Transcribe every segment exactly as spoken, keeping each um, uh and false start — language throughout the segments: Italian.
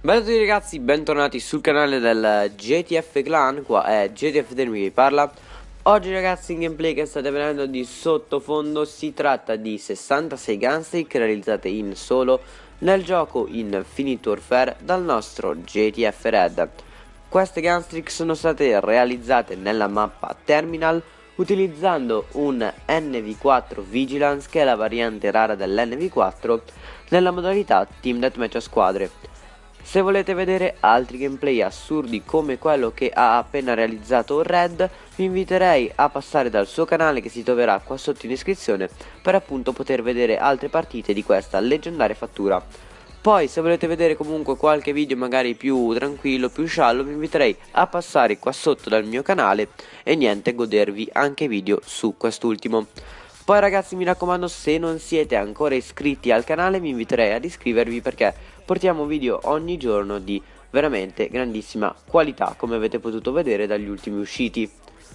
Bella a tutti ragazzi, bentornati sul canale del G T F Clan. Qua è G T F Dermi che vi parla. Oggi ragazzi in gameplay che state vedendo di sottofondo si tratta di sessantasei gunstick realizzate in solo nel gioco Infinite Warfare dal nostro G T F Red. Queste gunstick sono state realizzate nella mappa Terminal utilizzando un N V quattro Vigilance, che è la variante rara dell'N V quattro, nella modalità Team Deathmatch a squadre. Se volete vedere altri gameplay assurdi come quello che ha appena realizzato Red, vi inviterei a passare dal suo canale che si troverà qua sotto in descrizione per appunto poter vedere altre partite di questa leggendaria fattura. Poi se volete vedere comunque qualche video magari più tranquillo, più sciallo, vi inviterei a passare qua sotto dal mio canale e niente, godervi anche video su quest'ultimo. Poi ragazzi mi raccomando, se non siete ancora iscritti al canale vi inviterei ad iscrivervi perché portiamo video ogni giorno di veramente grandissima qualità, come avete potuto vedere dagli ultimi usciti.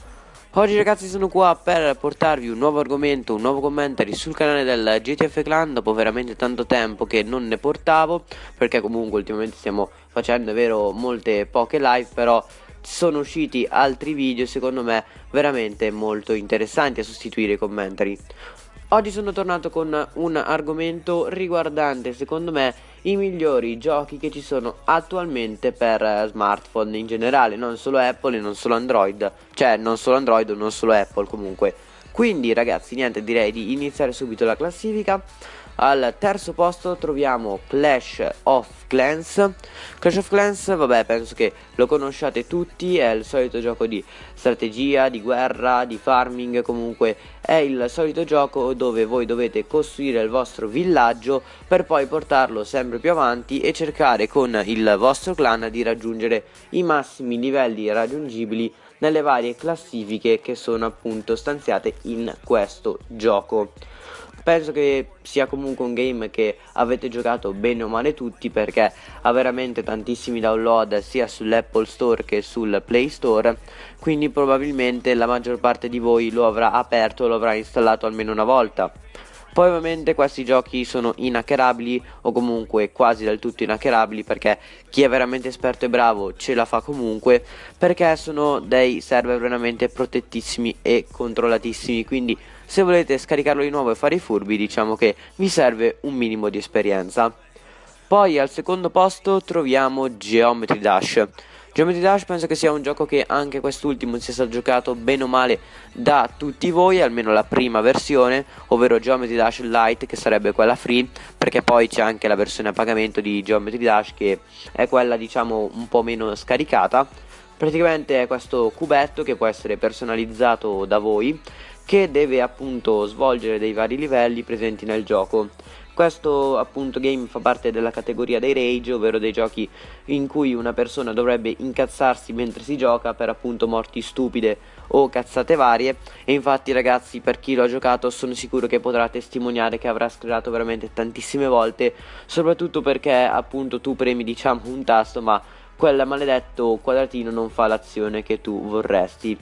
Oggi ragazzi sono qua per portarvi un nuovo argomento, un nuovo commentary sul canale del G T F Clan dopo veramente tanto tempo che non ne portavo, perché comunque ultimamente stiamo facendo, è vero, molte poche live, però sono usciti altri video secondo me veramente molto interessanti a sostituire i commentary. Oggi sono tornato con un argomento riguardante secondo me i migliori giochi che ci sono attualmente per smartphone in generale, non solo Apple e non solo Android, cioè non solo Android o non solo Apple comunque. Quindi ragazzi niente, direi di iniziare subito la classifica. Al terzo posto troviamo Clash of Clans. Clash of Clans, vabbè, penso che lo conosciate tutti, è il solito gioco di strategia, di guerra, di farming, comunque è il solito gioco dove voi dovete costruire il vostro villaggio per poi portarlo sempre più avanti e cercare con il vostro clan di raggiungere i massimi livelli raggiungibili nelle varie classifiche che sono appunto stanziate in questo gioco. Penso che sia comunque un game che avete giocato bene o male tutti, perché ha veramente tantissimi download sia sull'Apple Store che sul Play Store, quindi probabilmente la maggior parte di voi lo avrà aperto, lo avrà installato almeno una volta. Poi ovviamente questi giochi sono inhackerabili o comunque quasi del tutto inhackerabili, perché chi è veramente esperto e bravo ce la fa comunque, perché sono dei server veramente protettissimi e controllatissimi, quindi se volete scaricarlo di nuovo e fare i furbi diciamo che vi serve un minimo di esperienza. Poi al secondo posto troviamo Geometry Dash. Geometry Dash penso che sia un gioco che anche quest'ultimo sia stato giocato bene o male da tutti voi, almeno la prima versione, ovvero Geometry Dash Lite, che sarebbe quella free, perché poi c'è anche la versione a pagamento di Geometry Dash che è quella diciamo un po' meno scaricata. Praticamente è questo cubetto che può essere personalizzato da voi, che deve appunto svolgere dei vari livelli presenti nel gioco. Questo appunto game fa parte della categoria dei rage, ovvero dei giochi in cui una persona dovrebbe incazzarsi mentre si gioca per appunto morti stupide o cazzate varie, e infatti ragazzi, per chi lo ha giocato sono sicuro che potrà testimoniare che avrà scrivato veramente tantissime volte, soprattutto perché appunto tu premi diciamo un tasto ma quel maledetto quadratino non fa l'azione che tu vorresti.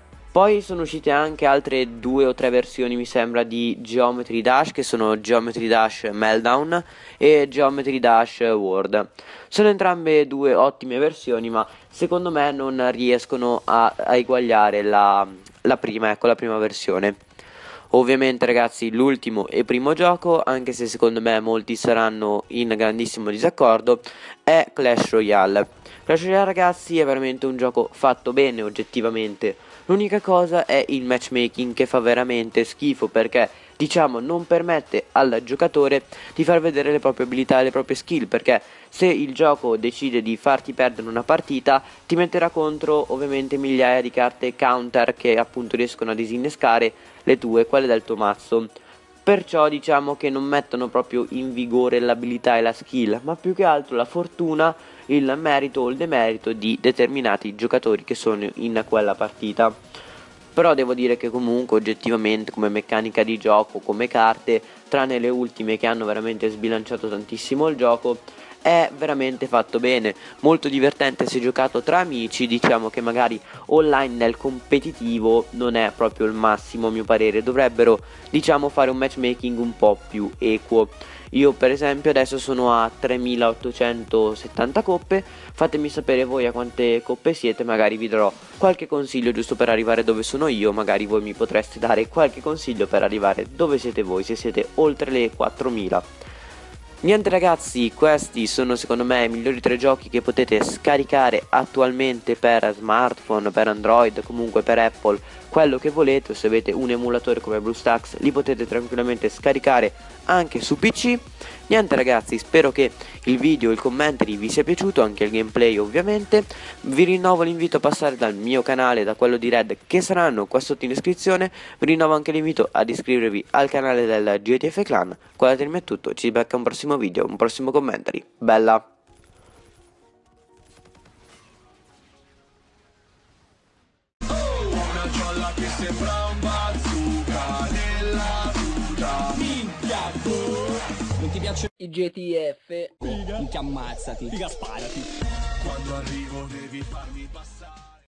Poi sono uscite anche altre due o tre versioni mi sembra di Geometry Dash, che sono Geometry Dash Meltdown e Geometry Dash World. Sono entrambe due ottime versioni, ma secondo me non riescono a, a eguagliare la, la prima, ecco, la prima versione. Ovviamente ragazzi l'ultimo e primo gioco, anche se secondo me molti saranno in grandissimo disaccordo, è Clash Royale. Clash Royale ragazzi è veramente un gioco fatto bene oggettivamente. L'unica cosa è il matchmaking, che fa veramente schifo, perché diciamo non permette al giocatore di far vedere le proprie abilità e le proprie skill, perché se il gioco decide di farti perdere una partita ti metterà contro ovviamente migliaia di carte counter che appunto riescono a disinnescare le tue, quelle del tuo mazzo. Perciò diciamo che non mettono proprio in vigore l'abilità e la skill, ma più che altro la fortuna, il merito o il demerito di determinati giocatori che sono in quella partita. Però devo dire che comunque oggettivamente come meccanica di gioco, come carte, tranne le ultime che hanno veramente sbilanciato tantissimo il gioco, è veramente fatto bene, molto divertente se giocato tra amici. Diciamo che magari online nel competitivo non è proprio il massimo a mio parere, dovrebbero diciamo fare un matchmaking un po' più equo. Io per esempio adesso sono a tremilaottocentosettanta coppe, fatemi sapere voi a quante coppe siete, magari vi darò qualche consiglio giusto per arrivare dove sono io, magari voi mi potreste dare qualche consiglio per arrivare dove siete voi, se siete oltre le quattromila. Niente ragazzi, questi sono secondo me i migliori tre giochi che potete scaricare attualmente per smartphone, per Android, comunque per Apple, quello che volete. Se avete un emulatore come BlueStacks li potete tranquillamente scaricare anche su P C. Niente ragazzi, spero che il video, il commentary vi sia piaciuto, anche il gameplay ovviamente. Vi rinnovo l'invito a passare dal mio canale, da quello di Red, che saranno qua sotto in descrizione. Vi rinnovo anche l'invito ad iscrivervi al canale del G T F Clan. Qua da me è tutto, ci becca un prossimo video, un prossimo commentary. Bella! Non ti piacciono i G T F? Figa. Minchia ammazzati. Figa sparati. Quando arrivo devi farmi passare.